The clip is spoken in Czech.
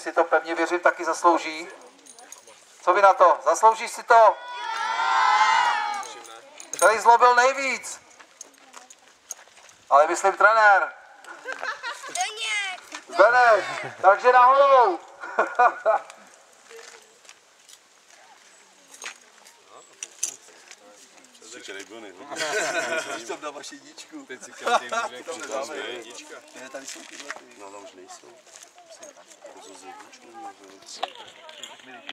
si to, pevně věřím, taky zaslouží. Co vy na to? Zasloužíš si to? Který zlobil nejvíc? Ale myslím trenér. Zdeněk, takže nahoru. Když tam dá vaši jedničku. Teď si každý může Tam nedáme jednička. Ne, tady jsou tyhle ty. No, tam už nejsou.